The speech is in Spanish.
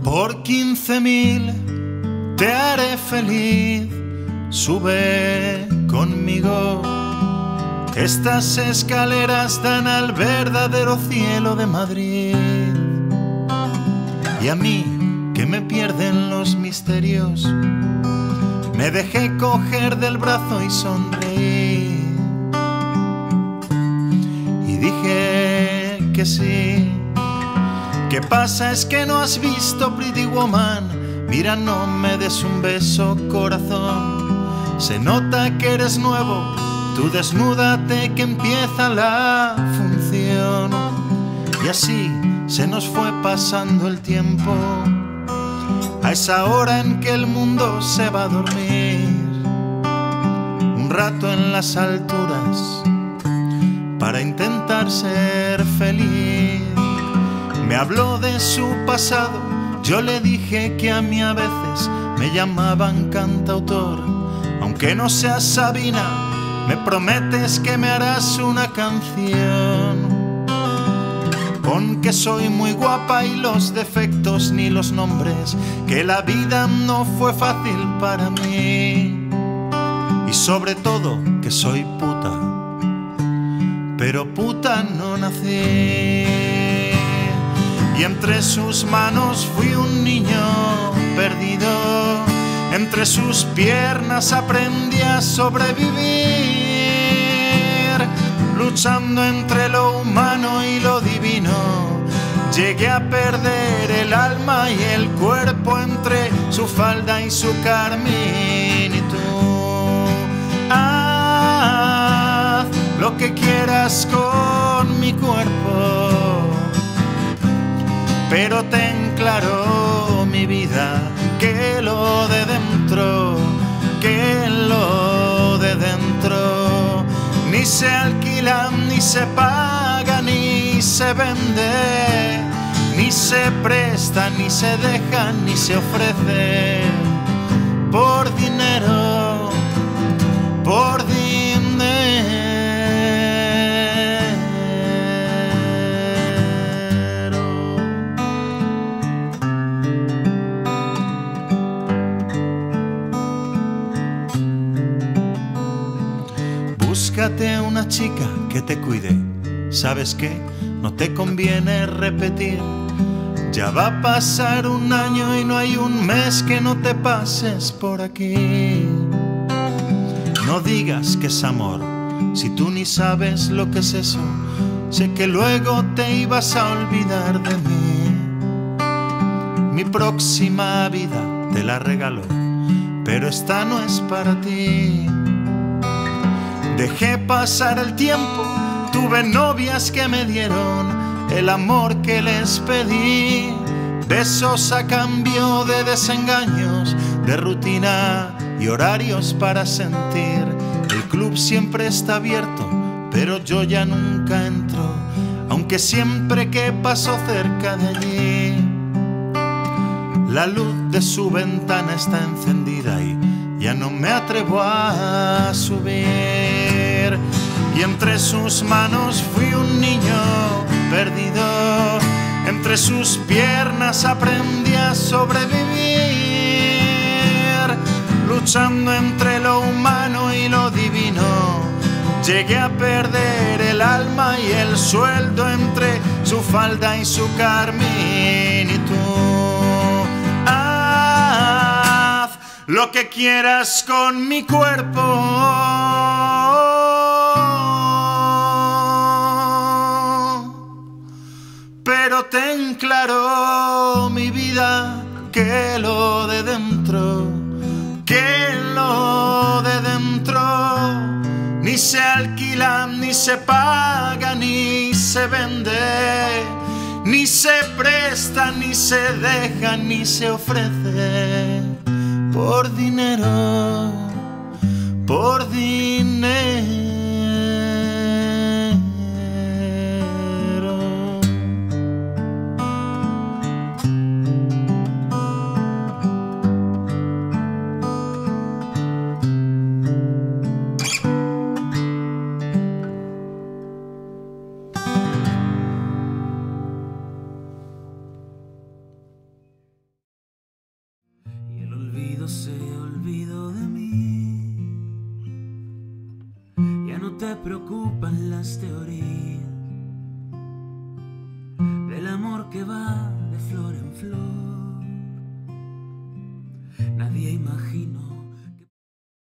Por 15.000 te haré feliz, sube conmigo. Estas escaleras dan al verdadero cielo de Madrid. Y a mí, que me pierden los misterios, me dejé coger del brazo y sonreí. Y dije que sí. ¿Qué pasa? Es que no has visto Pretty Woman. Mira, no me des un beso, corazón. Se nota que eres nuevo. Tú desnúdate que empieza la función. Y así se nos fue pasando el tiempo, a esa hora en que el mundo se va a dormir. Un rato en las alturas para intentar ser feliz. Me habló de su pasado, yo le dije que a mí a veces me llamaban cantautor. Aunque no seas Sabina, me prometes que me harás una canción. Con que soy muy guapa y los defectos ni los nombres, que la vida no fue fácil para mí. Y sobre todo que soy puta, pero puta no nací. Y entre sus manos fui un niño perdido, entre sus piernas aprendí a sobrevivir, luchando entre lo humano y lo divino. Llegué a perder el alma y el cuerpo entre su falda y su carmín. Y tú, haz lo que quieras con mi cuerpo, pero ten claro, mi vida, que lo de dentro, que lo de dentro ni se alquila, ni se paga, ni se vende, ni se presta, ni se deja, ni se ofrece por dinero, por dinero. Búscate una chica que te cuide. ¿Sabes qué? No te conviene repetir. Ya va a pasar un año y no hay un mes que no te pases por aquí. No digas que es amor, si tú ni sabes lo que es eso. Sé que luego te ibas a olvidar de mí. Mi próxima vida te la regalo, pero esta no es para ti. Dejé pasar el tiempo, tuve novias que me dieron el amor que les pedí. Besos a cambio de desengaños, de rutina y horarios para sentir. El club siempre está abierto, pero yo ya nunca entro, aunque siempre que paso cerca de allí, la luz de su ventana está encendida y ya no me atrevo a subir. Y entre sus manos fui un niño perdido, entre sus piernas aprendí a sobrevivir, luchando entre lo humano y lo divino. Llegué a perder el alma y el sueldo entre su falda y su carmín. Y tú, lo que quieras con mi cuerpo, pero ten claro, mi vida, que lo de dentro, que lo de dentro ni se alquila, ni se paga, ni se vende, ni se presta, ni se deja, ni se ofrece por dinero, por dinero. cielo se olvidó de mí. Ya no te preocupan las teorías del amor que va de flor en flor. Nadie imaginó